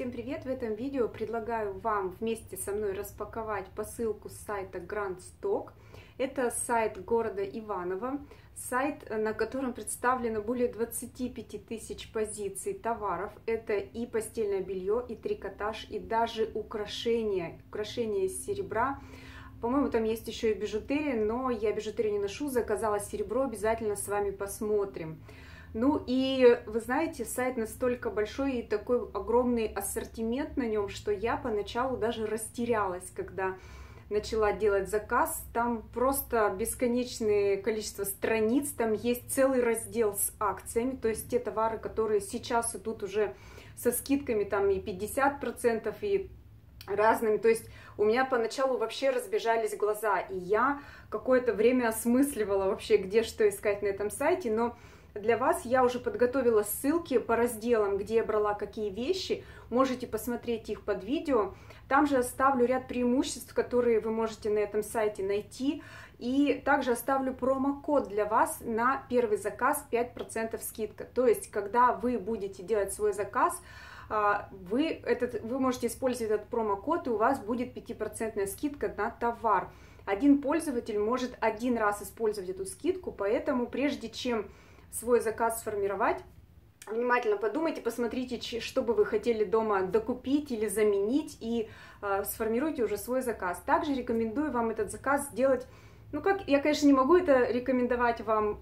Всем привет! В этом видео предлагаю вам вместе со мной распаковать посылку с сайта Grand Stock. Это сайт города Иваново, сайт, на котором представлено более 25 тысяч позиций товаров. Это и постельное белье, и трикотаж, и даже украшения из серебра. По-моему, там есть еще и бижутерия, но я бижутерию не ношу, заказала серебро, обязательно с вами посмотрим. Ну и вы знаете, сайт настолько большой и такой огромный ассортимент на нем, что я поначалу даже растерялась, когда начала делать заказ. Там просто бесконечное количество страниц, там есть целый раздел с акциями, то есть те товары, которые сейчас идут уже со скидками, там и 50%, и разными. То есть у меня поначалу вообще разбежались глаза, и я какое-то время осмысливала вообще, где что искать на этом сайте, но для вас я уже подготовила ссылки по разделам, где я брала какие вещи. Можете посмотреть их под видео. Там же оставлю ряд преимуществ, которые вы можете на этом сайте найти. И также оставлю промокод для вас на первый заказ 5% скидка. То есть, когда вы будете делать свой заказ, вы можете использовать этот промокод, и у вас будет 5% скидка на товар. Один пользователь может один раз использовать эту скидку, поэтому прежде чем свой заказ сформировать, внимательно подумайте, посмотрите, что бы вы хотели дома докупить или заменить, и сформируйте уже свой заказ. Также рекомендую вам этот заказ сделать, я, конечно, не могу это рекомендовать вам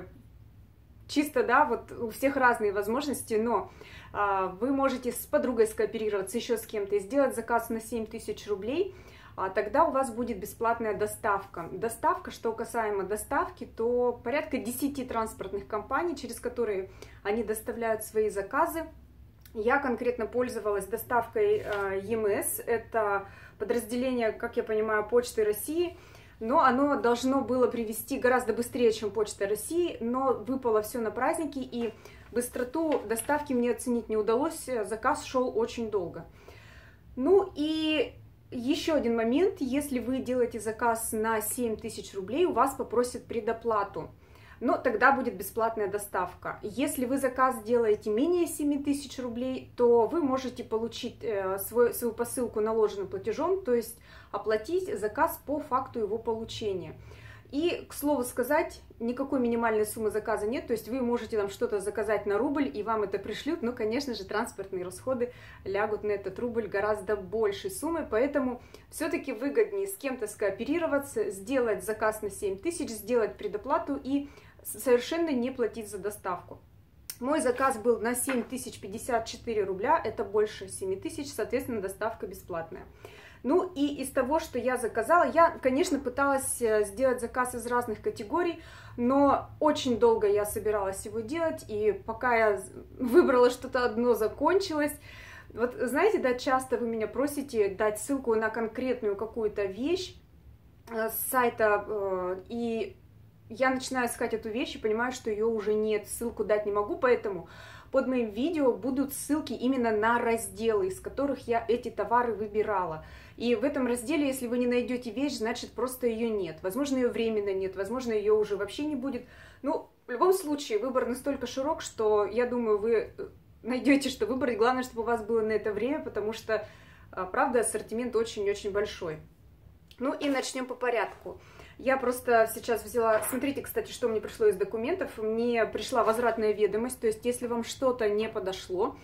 чисто, да, вот у всех разные возможности, но вы можете с подругой скооперироваться, еще с кем-то, и сделать заказ на 7000 рублей, тогда у вас будет бесплатная доставка. Доставка, что касаемо доставки, то порядка 10 транспортных компаний, через которые они доставляют свои заказы. Я конкретно пользовалась доставкой ЕМС, это подразделение, как я понимаю, Почты России, но оно должно было привезти гораздо быстрее, чем Почта России, но выпало все на праздники, и быстроту доставки мне оценить не удалось, заказ шел очень долго. Ну и еще один момент, если вы делаете заказ на 7000 рублей, у вас попросят предоплату, но тогда будет бесплатная доставка. Если вы заказ делаете менее 7000 рублей, то вы можете получить свою посылку наложенным платежом, то есть оплатить заказ по факту его получения. И, к слову сказать, никакой минимальной суммы заказа нет, то есть вы можете там что-то заказать на рубль, и вам это пришлют, но, конечно же, транспортные расходы лягут на этот рубль гораздо большей суммой, поэтому все-таки выгоднее с кем-то скооперироваться, сделать заказ на 7000, сделать предоплату и совершенно не платить за доставку. Мой заказ был на 7054 рубля, это больше 7000, соответственно, доставка бесплатная. Ну и из того, что я заказала, я, конечно, пыталась сделать заказ из разных категорий, но очень долго я собиралась его делать, и пока я выбрала что-то одно, закончилось. Вот знаете, да, часто вы меня просите дать ссылку на конкретную какую-то вещь с сайта, и я начинаю искать эту вещь и понимаю, что ее уже нет, ссылку дать не могу, поэтому под моим видео будут ссылки именно на разделы, из которых я эти товары выбирала. И в этом разделе, если вы не найдете вещь, значит просто ее нет. Возможно, ее временно нет, возможно, ее уже вообще не будет. Ну, в любом случае, выбор настолько широк, что я думаю, вы найдете, что выбрать. Главное, чтобы у вас было на это время, потому что, правда, ассортимент очень-очень большой. Ну и начнем по порядку. Я просто сейчас взяла, смотрите, кстати, что мне пришло из документов. Мне пришла возвратная ведомость, то есть если вам что-то не подошло,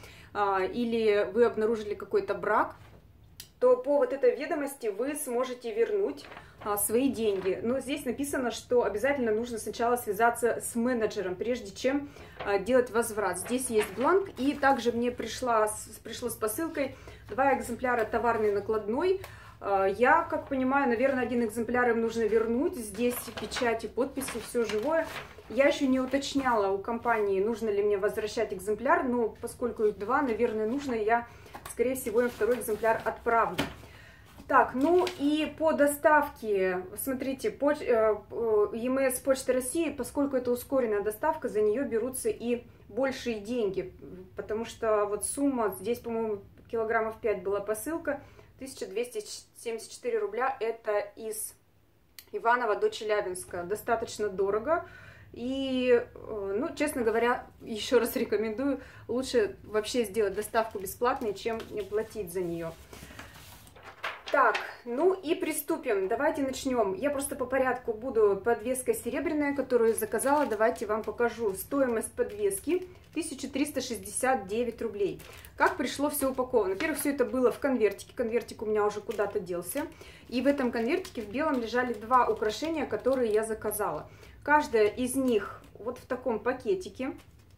или вы обнаружили какой-то брак, то по вот этой ведомости вы сможете вернуть свои деньги. Но здесь написано, что обязательно нужно сначала связаться с менеджером, прежде чем делать возврат. Здесь есть бланк, и также мне пришло с посылкой 2 экземпляра товарной накладной. Я, как понимаю, наверное, 1 экземпляр им нужно вернуть. Здесь печати, подписи, все живое. Я еще не уточняла у компании, нужно ли мне возвращать экземпляр, но поскольку их 2, наверное, нужно, я, скорее всего, им 2-й экземпляр отправлю. Так, ну и по доставке, смотрите, ЕМС Почта России, поскольку это ускоренная доставка, за нее берутся и большие деньги, потому что вот сумма, здесь, по-моему, килограммов 5 была посылка, 1274 рубля, это из Иваново до Челябинска, достаточно дорого. И, ну, честно говоря, еще раз рекомендую, лучше вообще сделать доставку бесплатной, чем не платить за нее. Так, ну и приступим. Давайте начнем. Я просто по порядку буду. Подвеска серебряная, которую заказала. Давайте вам покажу. Стоимость подвески 1369 рублей. Как пришло все упаковано? Во-первых, все это было в конвертике. Конвертик у меня уже куда-то делся. И в этом конвертике в белом лежали два украшения, которые я заказала. Каждая из них вот в таком пакетике.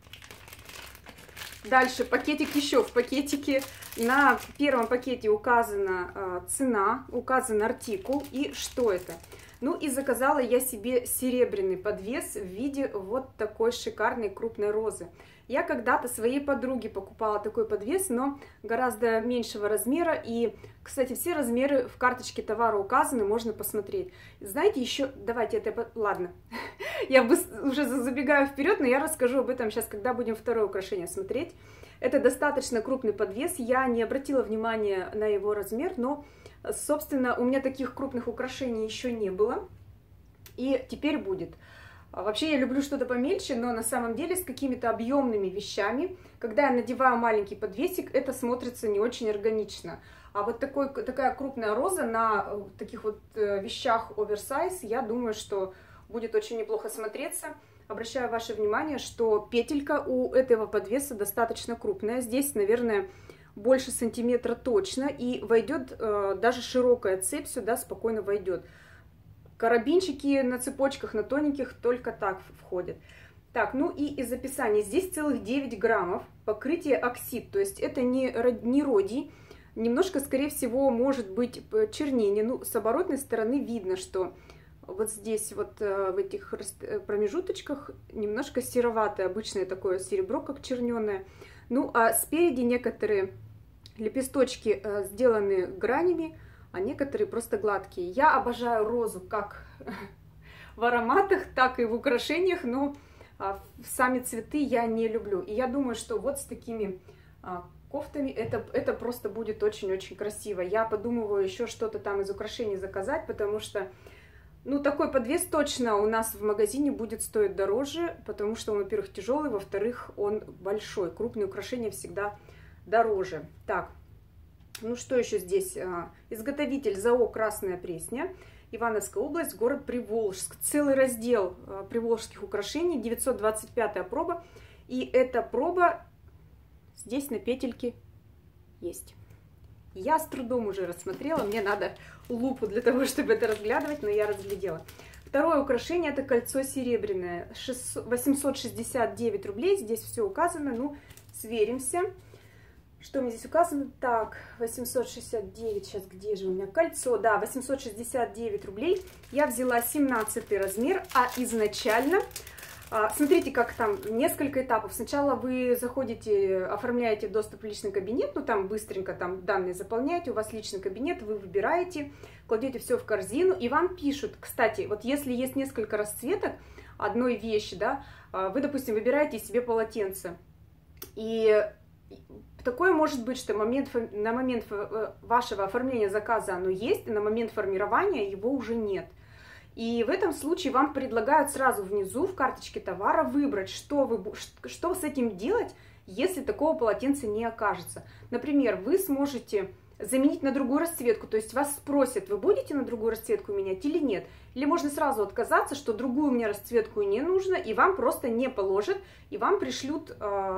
Дальше пакетик еще в пакетике. На первом пакете указана цена, указан артикул и что это. Ну и заказала я себе серебряный подвес в виде вот такой шикарной крупной розы. Я когда-то своей подруге покупала такой подвес, но гораздо меньшего размера. И, кстати, все размеры в карточке товара указаны, можно посмотреть. Знаете, еще, давайте это, ладно, я уже забегаю вперед, но я расскажу об этом сейчас, когда будем второе украшение смотреть. Это достаточно крупный подвес, я не обратила внимания на его размер, но, собственно, у меня таких крупных украшений еще не было, и теперь будет. Вообще я люблю что-то помельче, но на самом деле с какими-то объемными вещами, когда я надеваю маленький подвесик, это смотрится не очень органично. А вот такая крупная роза на таких вот вещах оверсайз, я думаю, что будет очень неплохо смотреться. Обращаю ваше внимание, что петелька у этого подвеса достаточно крупная. Здесь, наверное, больше сантиметра точно. И войдет даже широкая цепь сюда спокойно войдет. Карабинчики на цепочках, на тоненьких только так входят. Так, ну и из описания. Здесь целых 9 граммов. Покрытие оксид, то есть это не родий. Немножко, скорее всего, может быть чернение. Ну, с оборотной стороны видно, что вот здесь вот в этих промежуточках немножко сероватое, обычное такое серебро, как черненое. Ну, а спереди некоторые лепесточки сделаны гранями, а некоторые просто гладкие. Я обожаю розу как в ароматах, так и в украшениях, но сами цветы я не люблю. И я думаю, что вот с такими кофтами это просто будет очень-очень красиво. Я подумываю еще что-то там из украшений заказать, потому что, ну, такой подвес точно у нас в магазине будет стоить дороже, потому что он, во-первых, тяжелый, во-вторых, он большой. Крупные украшения всегда дороже. Так. Ну, что еще здесь? Изготовитель ЗАО «Красная Пресня», Ивановская область, город Приволжск. Целый раздел приволжских украшений, 925 проба. И эта проба здесь на петельке есть. Я с трудом уже рассмотрела, мне надо лупу для того, чтобы это разглядывать, но я разглядела. Второе украшение — это кольцо серебряное, 869 рублей, здесь все указано, ну, сверимся. Что мне здесь указано? Так, 869, сейчас где же у меня кольцо? Да, 869 рублей. Я взяла 17 размер, а изначально, смотрите, как там несколько этапов. Сначала вы заходите, оформляете доступ в личный кабинет, ну там быстренько там данные заполняете, у вас личный кабинет, вы выбираете, кладете все в корзину, и вам пишут, кстати, вот если есть несколько расцветок одной вещи, да, вы, допустим, выбираете себе полотенце, и такое может быть, что на момент вашего оформления заказа оно есть, и на момент формирования его уже нет. И в этом случае вам предлагают сразу внизу в карточке товара выбрать, что с этим делать, если такого полотенца не окажется. Например, вы сможете заменить на другую расцветку, то есть вас спросят, вы будете на другую расцветку менять или нет. Или можно сразу отказаться, что другую мне расцветку не нужно, и вам просто не положат, и вам пришлют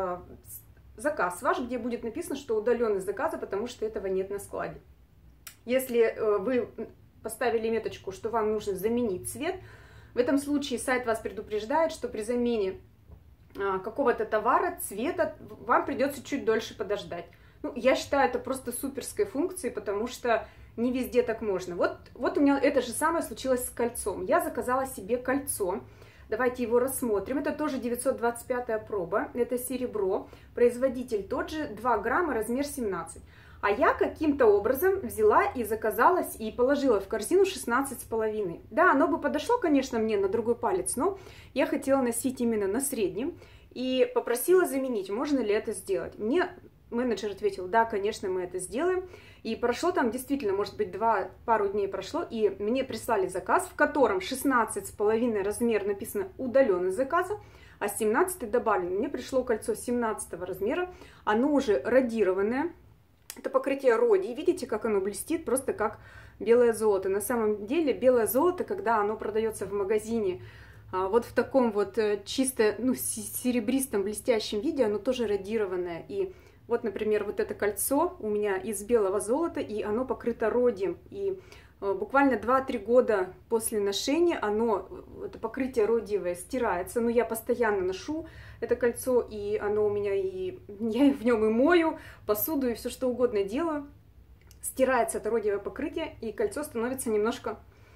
заказ ваш, где будет написано, что удален из заказа, потому что этого нет на складе. Если вы поставили меточку, что вам нужно заменить цвет, в этом случае сайт вас предупреждает, что при замене какого-то товара, цвета, вам придется чуть дольше подождать. Ну, я считаю это просто суперской функцией, потому что не везде так можно. Вот у меня это же самое случилось с кольцом. Я заказала себе кольцо. Давайте его рассмотрим. Это тоже 925 проба, это серебро, производитель тот же, 2 грамма, размер 17. А я каким-то образом взяла и заказала, и положила в корзину 16,5. Да, оно бы подошло, конечно, мне на другой палец, но я хотела носить именно на среднем. И попросила заменить, можно ли это сделать. Мне менеджер ответил: да, конечно, мы это сделаем. И прошло там действительно, может быть, пару дней прошло, и мне прислали заказ, в котором 16,5 размер написано удаленный заказа, а 17 добавлен. Мне пришло кольцо 17 размера, оно уже радированное. Это покрытие родий, видите, как оно блестит, просто как белое золото. На самом деле белое золото, когда оно продается в магазине, вот в таком вот чисто, ну, серебристом блестящем виде, оно тоже радированное. И вот, например, вот это кольцо у меня из белого золота, и оно покрыто родием. И буквально 2-3 года после ношения это покрытие родиевое стирается. Но я постоянно ношу это кольцо, и оно у меня, и я в нем и мою посуду, и все что угодно делаю. Стирается это родиевое покрытие, и кольцо становится немножко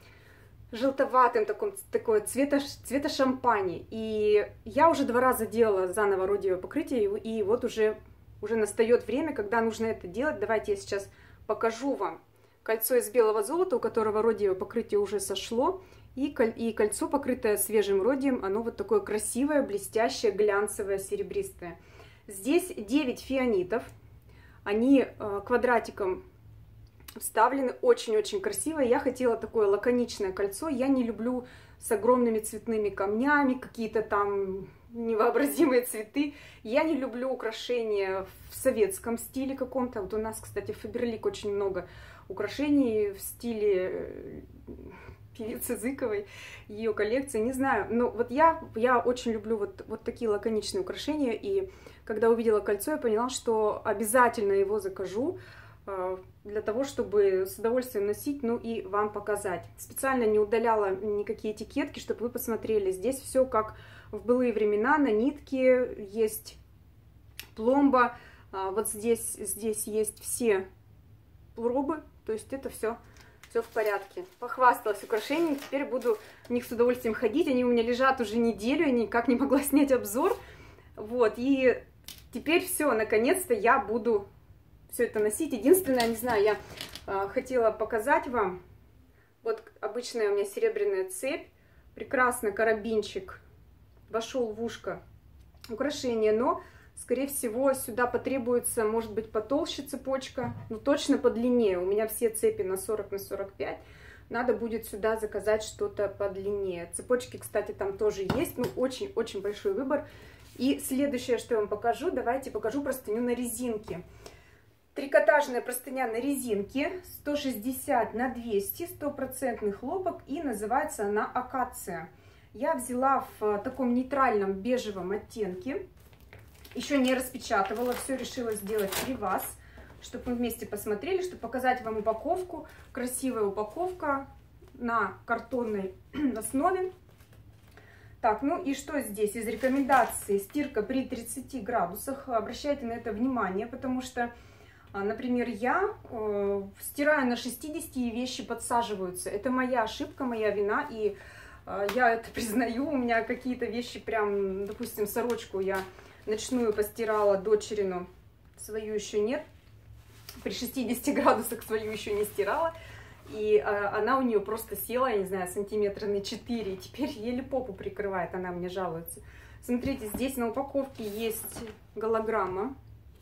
желтоватым, такое цвета шампани. И я уже 2 раза делала заново родиевое покрытие, и вот уже настает время, когда нужно это делать. Давайте я сейчас покажу вам кольцо из белого золота, у которого родиевое покрытие уже сошло, и кольцо, покрытое свежим родием, оно вот такое красивое, блестящее, глянцевое, серебристое. Здесь 9 фианитов, они квадратиком вставлены, очень-очень красивое. Я хотела такое лаконичное кольцо, я не люблю с огромными цветными камнями, какие-то там невообразимые цветы. Я не люблю украшения в советском стиле каком-то. Вот у нас, кстати, в Фаберлик очень много украшений в стиле певицы Зыковой, ее коллекции, не знаю. Но вот я очень люблю вот такие лаконичные украшения. И когда увидела кольцо, я поняла, что обязательно его закажу для того, чтобы с удовольствием носить, ну и вам показать. Специально не удаляла никакие этикетки, чтобы вы посмотрели. Здесь все как в былые времена, на нитке есть пломба, вот здесь есть все пробы, то есть это все в порядке. Похвасталась украшениями, теперь буду в них с удовольствием ходить. Они у меня лежат уже неделю, я никак не могла снять обзор. Вот, и теперь все, наконец-то я буду все это носить. Единственное, не знаю, я хотела показать вам, вот обычная у меня серебряная цепь, прекрасно карабинчик вошел в ушко украшение, но, скорее всего, сюда потребуется, может быть, потолще цепочка, но точно подлиннее. У меня все цепи на 40 на 45, надо будет сюда заказать что-то подлиннее. Цепочки, кстати, там тоже есть, ну, очень-очень большой выбор. И следующее, что я вам покажу, давайте покажу простыню на резинке. Трикотажная простыня на резинке, 160 на 200, 100% хлопок, и называется она акация. Я взяла в таком нейтральном бежевом оттенке, еще не распечатывала, все решила сделать при вас, чтобы мы вместе посмотрели, чтобы показать вам упаковку. Красивая упаковка на картонной основе. Так, ну и что здесь? Из рекомендаций: стирка при 30 градусах. Обращайте на это внимание, потому что, например, я стираю на 60, и вещи подсаживаются. Это моя ошибка, моя вина, и я это признаю. У меня какие-то вещи, прям, допустим, сорочку я ночную постирала, дочерину, свою еще нет. При 60 градусах свою еще не стирала. И она у нее просто села, я не знаю, сантиметра на 4. И теперь еле попу прикрывает, она мне жалуется. Смотрите, здесь на упаковке есть голограмма.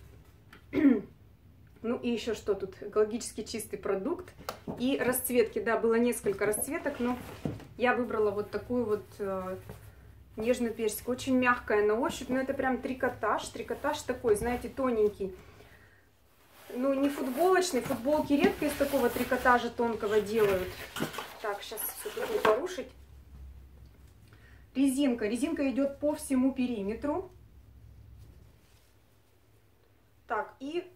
Ну и еще что тут? Экологически чистый продукт. И расцветки, да, было несколько расцветок, но я выбрала вот такую вот нежную персиковую. Очень мягкая на ощупь, но это прям трикотаж. Трикотаж такой, знаете, тоненький. Ну, не футболочный. Футболки редко из такого трикотажа тонкого делают. Так, сейчас все-таки не порушить. Резинка. Резинка идет по всему периметру. Так, и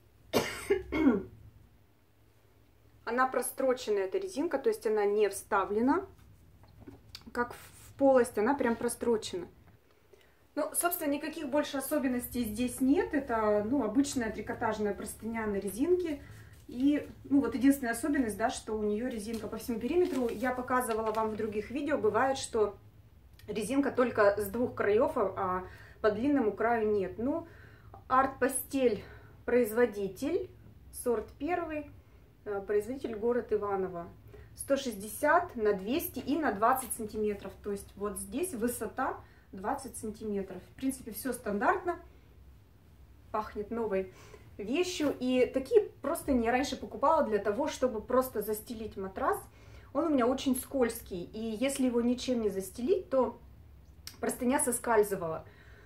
она простроченная, эта резинка, то есть она не вставлена, как в полость, она прям прострочена. Ну, собственно, никаких больше особенностей здесь нет. Это, ну, обычная трикотажная простыня на резинке. И, ну, вот единственная особенность, да, что у нее резинка по всему периметру. Я показывала вам в других видео, бывает, что резинка только с двух краев, а по длинному краю нет. Ну, Арт-Постель производитель, сорт 1, производитель город Иваново. 160 на 200 и на 20 сантиметров. То есть вот здесь высота 20 сантиметров. В принципе, все стандартно. Пахнет новой вещью. И такие простыни я раньше покупала для того, чтобы просто застелить матрас. Он у меня очень скользкий, и если его ничем не застелить, то простыня соскальзывала.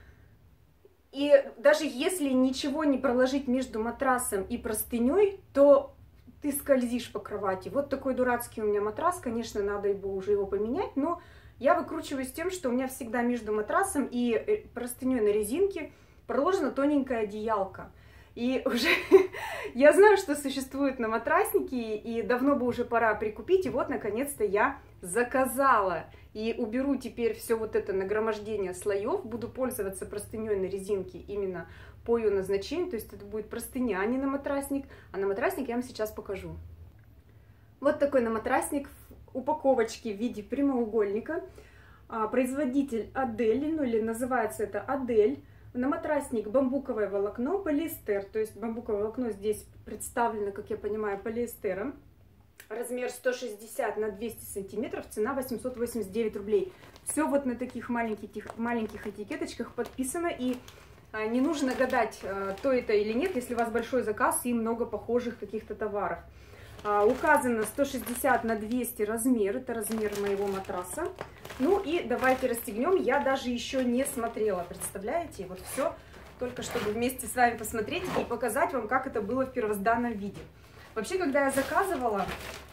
И даже если ничего не проложить между матрасом и простыней, то ты скользишь по кровати. Вот такой дурацкий у меня матрас, конечно, надо уже его поменять, но я выкручиваюсь тем, что у меня всегда между матрасом и простыней на резинке проложена тоненькая одеялка. И уже я знаю, что существует на матраснике, и давно бы уже пора прикупить, и вот, наконец-то, я заказала. И уберу теперь все вот это нагромождение слоев, буду пользоваться простыней на резинке именно по ее назначению, то есть это будет простыня, а не на матрасник, а на матрасник я вам сейчас покажу. Вот такой наматрасник в упаковочке в виде прямоугольника. Производитель Адель, ну или называется это Адель. Наматрасник бамбуковое волокно, полиэстер, то есть бамбуковое волокно здесь представлено, как я понимаю, полиэстером. Размер 160 на 200 сантиметров, цена 889 рублей. Все вот на таких маленьких этикеточках подписано, и не нужно гадать, то это или нет, если у вас большой заказ и много похожих каких-то товаров. Указано 160 на 200 размер, это размер моего матраса. Ну и давайте расстегнем, я даже еще не смотрела, представляете? Вот все, только чтобы вместе с вами посмотреть и показать вам, как это было в первозданном виде. Вообще, когда я заказывала,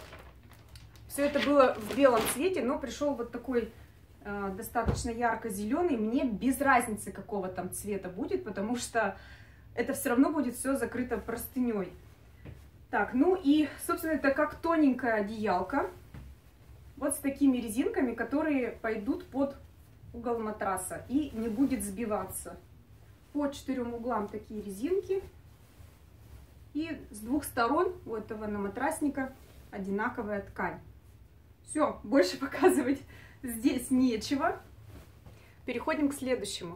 все это было в белом цвете, но пришел вот такой достаточно ярко-зеленый. Мне без разницы, какого там цвета будет, потому что это все равно будет все закрыто простыней. Так, ну и, собственно, это как тоненькая одеялка. Вот с такими резинками, которые пойдут под угол матраса и не будет сбиваться. По 4 углам такие резинки. И с двух сторон у этого наматрасника одинаковая ткань. Все, больше показывать здесь нечего. Переходим к следующему.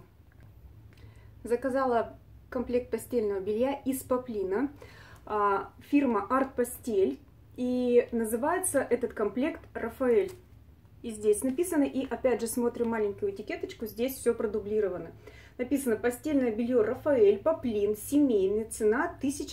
Заказала комплект постельного белья из поплина. Фирма Art Постель. И называется этот комплект Рафаэль. И здесь написано, и опять же смотрим маленькую этикеточку, здесь все продублировано. Написано: постельное белье Рафаэль, поплин, семейный, цена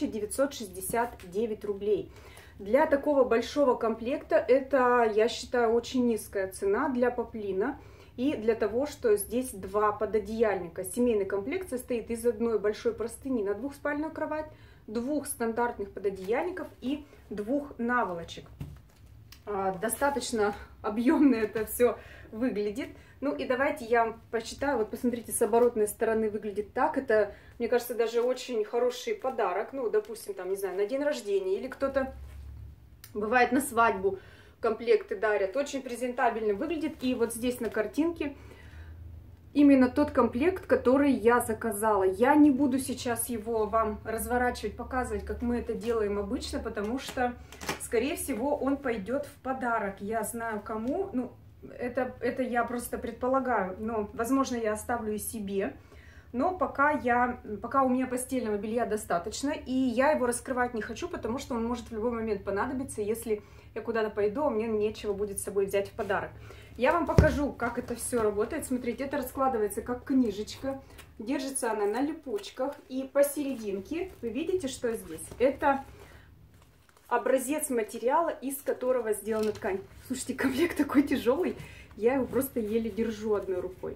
1969 рублей. Для такого большого комплекта это, я считаю, очень низкая цена для поплина. И для того, что здесь два пододеяльника. Семейный комплект состоит из одной большой простыни на двухспальную кровать, двух стандартных пододеяльников и двух наволочек. Достаточно объемно это все выглядит. Ну и давайте я вам посчитаю. Вот посмотрите, с оборотной стороны выглядит так. Это, мне кажется, даже очень хороший подарок. Ну, допустим, там, не знаю, на день рождения или кто-то, бывает, на свадьбу комплекты дарят. Очень презентабельно выглядит. И вот здесь на картинке именно тот комплект, который я заказала. Я не буду сейчас его вам разворачивать, показывать, как мы это делаем обычно, потому что, скорее всего, он пойдет в подарок. Я знаю кому, ну, это я просто предполагаю, но, возможно, я оставлю и себе. Но пока у меня постельного белья достаточно, и я его раскрывать не хочу, потому что он может в любой момент понадобиться, если я куда-то пойду, а мне нечего будет с собой взять в подарок. Я вам покажу, как это все работает. Смотрите, это раскладывается как книжечка, держится она на липучках, и посерединке вы видите, что здесь? Это образец материала, из которого сделана ткань. Слушайте, комплект такой тяжелый, я его просто еле держу одной рукой.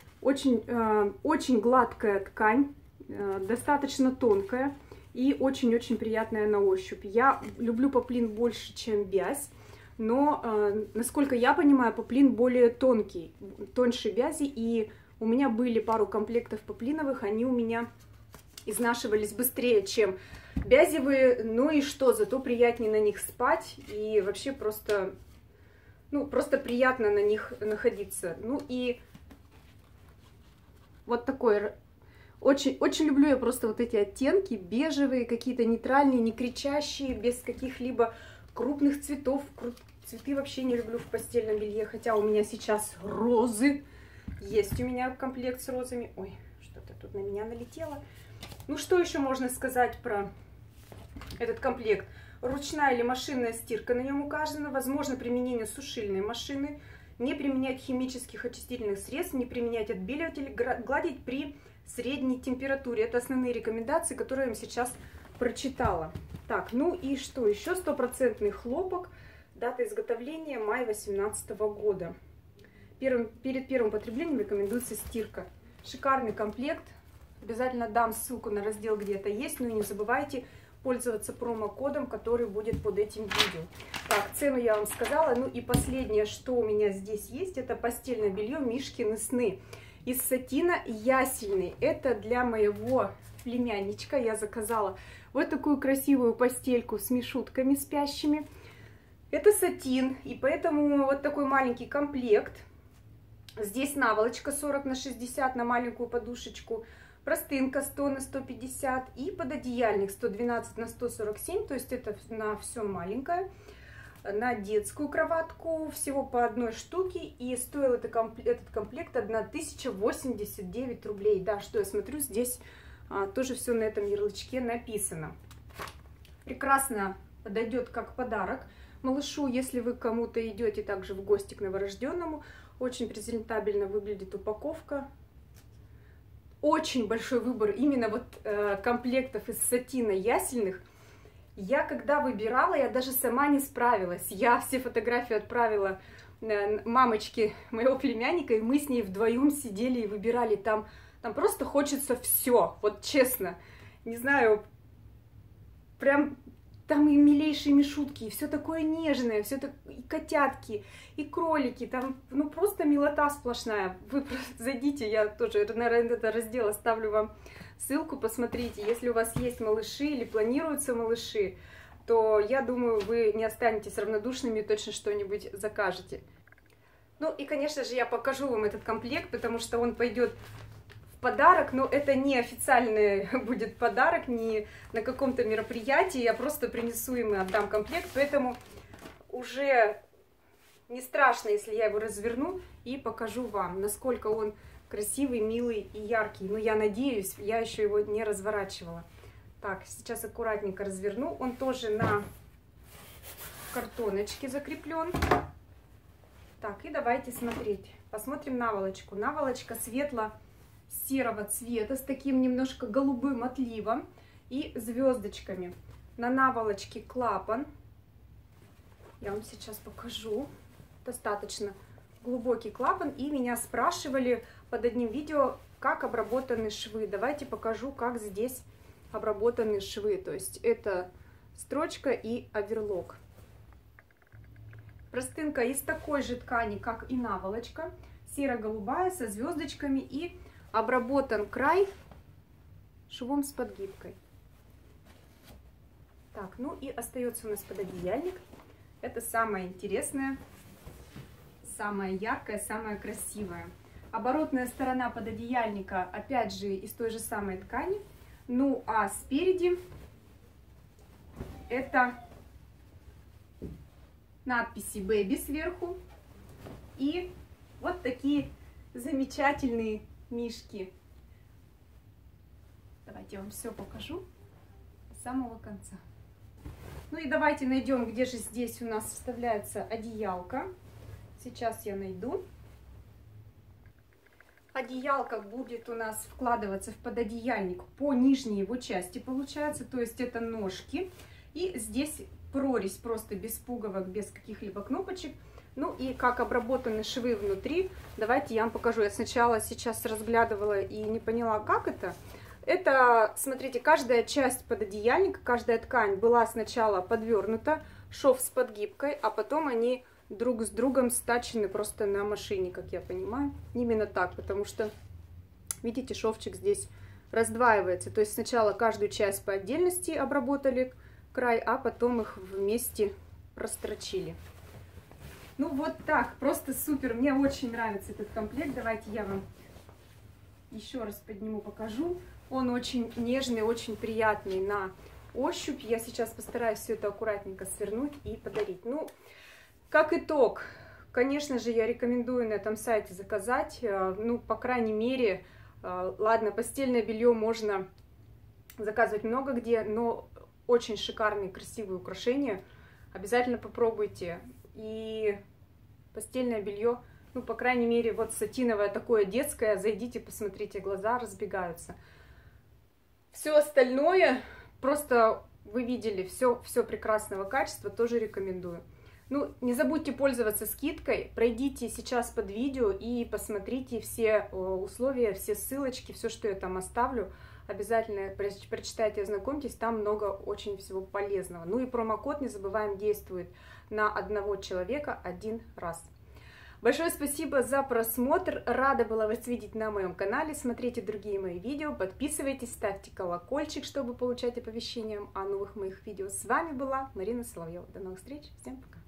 Очень гладкая ткань, достаточно тонкая и очень-очень приятная на ощупь. Я люблю поплин больше, чем бязь, но, насколько я понимаю, поплин более тонкий, тоньше бязи, и у меня были пару комплектов поплиновых, они у меня изнашивались быстрее, чем бязевые, ну и что, зато приятнее на них спать, и вообще просто, ну, просто приятно на них находиться. Ну и вот такой, очень люблю я просто вот эти оттенки, бежевые, какие-то нейтральные, не кричащие, без каких-либо крупных цветов. Цветы вообще не люблю в постельном белье, хотя у меня сейчас розы. Есть у меня комплект с розами. Ой, что-то тут на меня налетело. Ну, что еще можно сказать про этот комплект? Ручная или машинная стирка на нем указана. Возможно применение сушильной машины. Не применять химических очистительных средств, не применять отбеливатель, гладить при средней температуре. Это основные рекомендации, которые я вам сейчас прочитала. Так, ну и что еще? Стопроцентный хлопок. Дата изготовления мая 2018 года. Перед первым потреблением рекомендуется стирка. Шикарный комплект. Обязательно дам ссылку на раздел, где это есть. Ну и не забывайте пользоваться промокодом, который будет под этим видео. Так, цену я вам сказала. Ну и последнее, что у меня здесь есть, это постельное белье Мишкины сны. Из сатина ясельный. Это для моего племянничка. Я заказала вот такую красивую постельку с мишутками спящими. Это сатин, и поэтому вот такой маленький комплект. Здесь наволочка 40 на 60 на маленькую подушечку, простынка 100 на 150 и пододеяльник 112 на 147, то есть это на все маленькое. На детскую кроватку всего по одной штуке, и стоил этот комплект 1089 рублей. Да, что я смотрю, здесь тоже все на этом ярлычке написано. Прекрасно подойдет как подарок малышу, если вы кому-то идете также в гости к новорожденному. Очень презентабельно выглядит упаковка. Очень большой выбор именно вот комплектов из сатина ясельных. Я когда выбирала, я даже сама не справилась. Я все фотографии отправила мамочке моего племянника, и мы с ней вдвоем сидели и выбирали. Там просто хочется все, вот честно. Не знаю, прям там и милейшие мишутки, и все такое нежное, все так, и котятки, и кролики, там, ну, просто милота сплошная. Вы зайдите, я тоже, наверное, этот раздел оставлю вам ссылку, посмотрите. Если у вас есть малыши или планируются малыши, то, я думаю, вы не останетесь равнодушными и точно что-нибудь закажете. Ну, и, конечно же, я покажу вам этот комплект, потому что он пойдет подарок, но это не официальный будет подарок, не на каком-то мероприятии, я просто принесу им и отдам комплект, поэтому уже не страшно, если я его разверну и покажу вам, насколько он красивый, милый и яркий. Но я надеюсь, я еще его не разворачивала. Так, сейчас аккуратненько разверну, он тоже на картоночке закреплен. Так, и давайте смотреть, посмотрим наволочку. Наволочка светло-серого цвета с таким немножко голубым отливом и звездочками. На наволочке клапан. Я вам сейчас покажу. Достаточно глубокий клапан. И меня спрашивали под одним видео, как обработаны швы. Давайте покажу, как здесь обработаны швы. То есть это строчка и оверлок. Простынка из такой же ткани, как и наволочка. Серо-голубая со звездочками, и обработан край швом с подгибкой. Так, ну и остается у нас пододеяльник. Это самое интересное, самое яркое, самое красивое. Оборотная сторона пододеяльника, опять же, из той же самой ткани. Ну а спереди это надписи «Baby» сверху и вот такие замечательные мишки. Давайте я вам все покажу с самого конца. Ну и давайте найдем, где же здесь у нас вставляется одеялка. Сейчас я найду. Одеялка будет у нас вкладываться в пододеяльник по нижней его части, получается, то есть это ножки. И здесь прорезь просто без пуговок, без каких-либо кнопочек. Ну и как обработаны швы внутри, давайте я вам покажу. Я сначала сейчас разглядывала и не поняла, как это. Это, смотрите, каждая часть пододеяльника, каждая ткань была сначала подвернута, шов с подгибкой, а потом они друг с другом стачены просто на машине, как я понимаю. Именно так, потому что, видите, шовчик здесь раздваивается. То есть сначала каждую часть по отдельности обработали край, а потом их вместе прострочили. Ну вот так, просто супер, мне очень нравится этот комплект. Давайте я вам еще раз подниму, покажу. Он очень нежный, очень приятный на ощупь. Я сейчас постараюсь все это аккуратненько свернуть и подарить. Ну, как итог, конечно же, я рекомендую на этом сайте заказать. Ну, по крайней мере, ладно, постельное белье можно заказывать много где, но очень шикарные, красивые украшения. Обязательно попробуйте. И постельное белье, ну, по крайней мере, вот сатиновое такое детское, зайдите, посмотрите, глаза разбегаются. Все остальное Просто вы видели все прекрасного качества, тоже рекомендую. Ну, не забудьте пользоваться скидкой, пройдите сейчас под видео и посмотрите все условия, все ссылочки, все, что я там оставлю. Обязательно прочитайте, ознакомьтесь, там много очень всего полезного. Ну и промокод, не забываем, действует на одного человека один раз. Большое спасибо за просмотр, рада была вас видеть на моем канале, смотрите другие мои видео, подписывайтесь, ставьте колокольчик, чтобы получать оповещения о новых моих видео. С вами была Марина Соловьева, до новых встреч, всем пока!